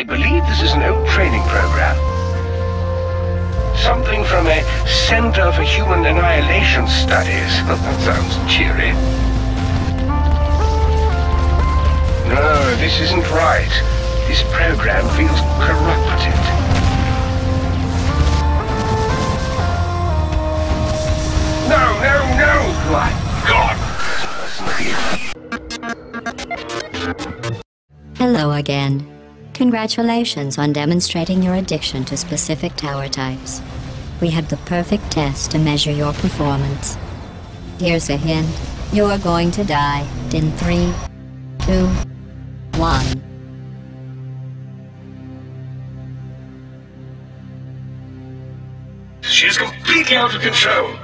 I believe this is an old training program. Something from a Center for Human Annihilation Studies. That sounds cheery. No, this isn't right. This program feels corrupted. No, no, no! My God! Hello again. Congratulations on demonstrating your addiction to specific tower types. We had the perfect test to measure your performance. Here's a hint. You're going to die in 3, 2, 1. She is completely out of control.